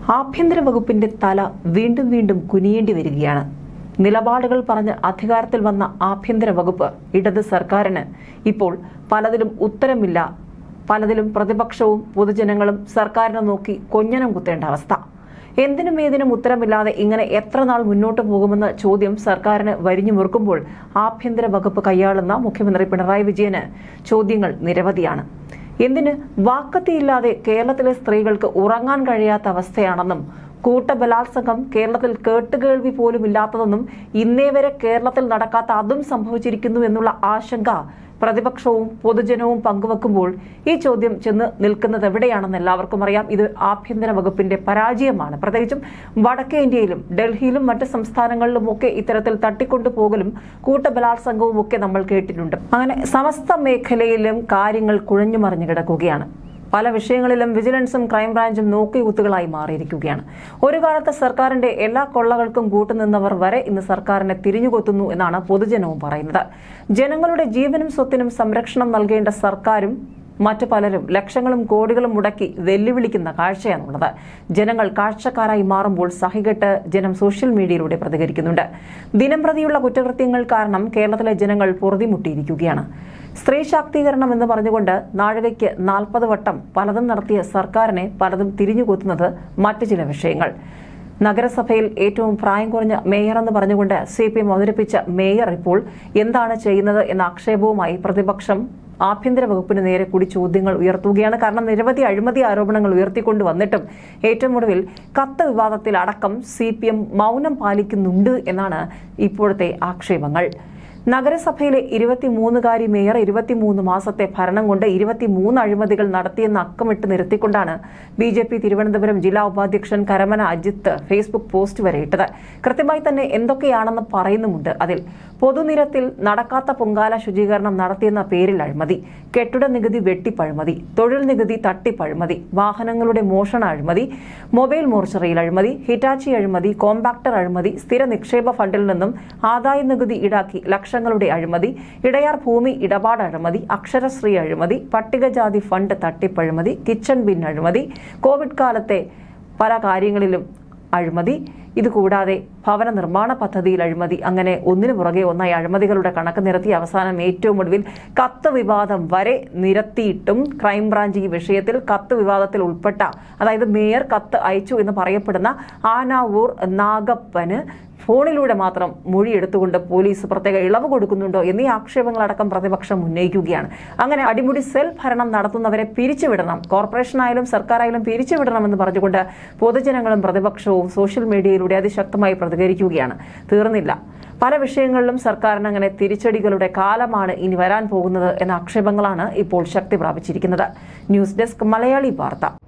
ആഭ്യന്തര വകുപ്പിന്റെ തല വീണ്ടും വീണ്ടും കുനിയേണ്ടി വരികയാണ്. നിലപാടുകൾ പറഞ്ഞ് അധികാരത്തിൽ വന്ന ആഭ്യന്തര വകുപ്പ് ഇടത് സർക്കാരിന് ഇപ്പോൾ പലതിലും ഉത്തരമില്ല. പലതിലും പ്രതിപക്ഷവും പൊതുജനങ്ങളും സർക്കാരിനെ നോക്കി കൊഞ്ഞനം കുത്തേണ്ട അവസ്ഥ. എന്തിനും ഏതിനും ഉത്തരമില്ലാതെ ഇങ്ങനെ എത്ര നാൾ മുന്നോട്ട് പോകുമെന്ന ചോദ്യം സർക്കാരിന് വരിഞ്ഞു മുറുക്കുമ്പോൾ ആഭ്യന്തര വകുപ്പ് കൈയാളുന്ന മുഖ്യമന്ത്രി പിണറായി വിജയന് ചോദ്യങ്ങൾ നിരവധിയാണ്. എന്തിന് വാക്കത്തിയില്ലാതെ കേരളത്തിലെ സ്ത്രീകൾക്ക് ഉറങ്ങാൻ കഴിയാത്ത അവസ്ഥയാണെന്നും കൂട്ടബലാത്സംഗം കേരളത്തിൽ കേട്ടുകേൾവി പോലും ഇല്ലാത്തതെന്നും ഇന്നേ വരെ കേരളത്തിൽ നടക്കാത്ത അതും സംഭവിച്ചിരിക്കുന്നു എന്നുള്ള ആശങ്ക പ്രതിപക്ഷവും പൊതുജനവും പങ്കുവെക്കുമ്പോൾ ഈ ചോദ്യം ചെന്ന് നിൽക്കുന്നത് എവിടെയാണെന്ന് എല്ലാവർക്കും അറിയാം. ഇത് ആഭ്യന്തര വകുപ്പിന്റെ പരാജയമാണ്. പ്രത്യേകിച്ചും വടക്കേ ഇന്ത്യയിലും ഡൽഹിയിലും മറ്റ് സംസ്ഥാനങ്ങളിലുമൊക്കെ ഇത്തരത്തിൽ തട്ടിക്കൊണ്ടുപോകലും കൂട്ടബലാത്സംഗവും ഒക്കെ നമ്മൾ കേട്ടിട്ടുണ്ട്. അങ്ങനെ സമസ്ത മേഖലയിലും കാര്യങ്ങൾ കുഴഞ്ഞുമറിഞ്ഞു കിടക്കുകയാണ്. പല വിഷയങ്ങളിലും വിജിലൻസും ക്രൈംബ്രാഞ്ചും നോക്കികുത്തുകളായി മാറിയിരിക്കുകയാണ്. ഒരു കാലത്ത് സർക്കാരിന്റെ എല്ലാ കൊള്ളകൾക്കും കൂട്ടുനിന്നവർ വരെ ഇന്ന് സർക്കാരിനെ തിരിഞ്ഞുകൊത്തുന്നു എന്നാണ് പൊതുജനവും പറയുന്നത്. ജനങ്ങളുടെ ജീവനും സ്വത്തിനും സംരക്ഷണം നൽകേണ്ട സർക്കാരും മറ്റു പലരും ലക്ഷങ്ങളും കോടികളും മുടക്കി വെല്ലുവിളിക്കുന്ന കാഴ്ചയാണുള്ളത്. ജനങ്ങൾ കാഴ്ചക്കാരായി മാറുമ്പോൾ സഹികെട്ട് ജനം സോഷ്യൽ മീഡിയയിലൂടെ പ്രതികരിക്കുന്നുണ്ട്. ദിനംപ്രതിയുള്ള കുറ്റകൃത്യങ്ങൾ കാരണം കേരളത്തിലെ ജനങ്ങൾ പൊറുതിമുട്ടിയിരിക്കുകയാണ്. സ്ത്രീ ശാക്തീകരണം എന്ന് പറഞ്ഞുകൊണ്ട് നാഴികയ്ക്ക് 40 വട്ടം പലതും നടത്തിയ സർക്കാരിനെ പലതും തിരിഞ്ഞുകൊത്തുന്നത് മറ്റു ചില വിഷയങ്ങൾ. നഗരസഭയിൽ ഏറ്റവും പ്രായം കുറഞ്ഞ മേയർ എന്ന് പറഞ്ഞുകൊണ്ട് CPM അവതരിപ്പിച്ച മേയർ ഇപ്പോൾ എന്താണ് ചെയ്യുന്നത് എന്ന ആക്ഷേപവുമായി പ്രതിപക്ഷം ആഭ്യന്തര വകുപ്പിന് നേരെ കൂടി ചോദ്യങ്ങൾ ഉയർത്തുകയാണ്. കാരണം നിരവധി അഴിമതി ആരോപണങ്ങൾ ഉയർത്തിക്കൊണ്ട് വന്നിട്ടും ഏറ്റവും ഒടുവിൽ കത്ത് വിവാദത്തിൽ അടക്കം CPM മൗനം പാലിക്കുന്നുണ്ട് എന്നാണ് ഇപ്പോഴത്തെ ആക്ഷേപങ്ങൾ. നഗരസഭയിലെ 23കാരി മേയർ 23 മാസത്തെ ഭരണം കൊണ്ട് 23 അഴിമതികൾ നടത്തിയെന്ന് അക്കമിട്ട് നിരത്തിക്കൊണ്ടാണ് BJP തിരുവനന്തപുരം ജില്ലാ ഉപാധ്യക്ഷൻ കരമന അജിത്ത് ഫേസ്ബുക്ക് പോസ്റ്റ് വരെ ഇട്ടത്. കൃത്യമായി തന്നെ എന്തൊക്കെയാണെന്ന് പറയുന്നുമുണ്ട്. അതിൽ പൊതുനിരത്തിൽ നടക്കാത്ത പൊങ്കാല ശുചീകരണം നടത്തിയെന്ന പേരിൽ അഴിമതി, കെട്ടിട നികുതി വെട്ടിപ്പഴിമതി, തൊഴിൽ നികുതി തട്ടിപ്പഴിമതി, വാഹനങ്ങളുടെ മോഷണ അഴിമതി, മൊബൈൽ മോർച്ചറിയിൽ അഴിമതി, ഹിറ്റാച്ചി അഴിമതി, കോമ്പാക്ടർ അഴിമതി, സ്ഥിര നിക്ഷേപ ഫണ്ടിൽ നിന്നും ആദായ നികുതി ഈടാക്കി ലക്ഷങ്ങളുടെ അഴിമതി, ഇടയാർ ഭൂമി ഇടപാട് അഴിമതി, അക്ഷരശ്രീ അഴിമതി, പട്ടികജാതി ഫണ്ട് തട്ടിപ്പഴിമതി, കിച്ചൺ ബിൻ അഴിമതി, കോവിഡ് കാലത്തെ പല കാര്യങ്ങളിലും അഴിമതി, ഇതുകൂടാതെ ഭവന നിർമ്മാണ പദ്ധതിയിൽ അഴിമതി. അങ്ങനെ ഒന്നിനു പുറകെ ഒന്നായി അഴിമതികളുടെ കണക്ക് നിരത്തി അവസാനം ഏറ്റവും ഒടുവിൽ കത്ത് വിവാദം വരെ നിരത്തിയിട്ടും ക്രൈംബ്രാഞ്ച് ഈ വിഷയത്തിൽ കത്ത് വിവാദത്തിൽ ഉൾപ്പെട്ട, അതായത് മേയർ കത്ത് അയച്ചു എന്ന് പറയപ്പെടുന്ന ആനാവൂർ നാഗപ്പന് ഫോണിലൂടെ മാത്രം മൊഴിയെടുത്തുകൊണ്ട് പോലീസ് പ്രത്യേക ഇളവ് കൊടുക്കുന്നുണ്ടോ എന്നീ ആക്ഷേപങ്ങളടക്കം പ്രതിപക്ഷം ഉന്നയിക്കുകയാണ്. അങ്ങനെ അടിമുടി സെൽ ഭരണം നടത്തുന്നവരെ പിരിച്ചുവിടണം, കോർപ്പറേഷനായാലും സർക്കാരായാലും പിരിച്ചുവിടണമെന്ന് പറഞ്ഞുകൊണ്ട് പൊതുജനങ്ങളും പ്രതിപക്ഷവും സോഷ്യൽ മീഡിയയിലൂടെ അതിശക്തമായി പ്രതികരിക്കുകയാണ്. തീർന്നില്ല. പല വിഷയങ്ങളിലും സർക്കാരിന് അങ്ങനെ തിരിച്ചടികളുടെ കാലമാണ് ഇനി വരാൻ പോകുന്നത് എന്ന ആക്ഷേപങ്ങളാണ് ഇപ്പോൾ ശക്തി പ്രാപിച്ചിരിക്കുന്നത്. ന്യൂസ് ഡെസ്ക് മലയാളി വാർത്ത.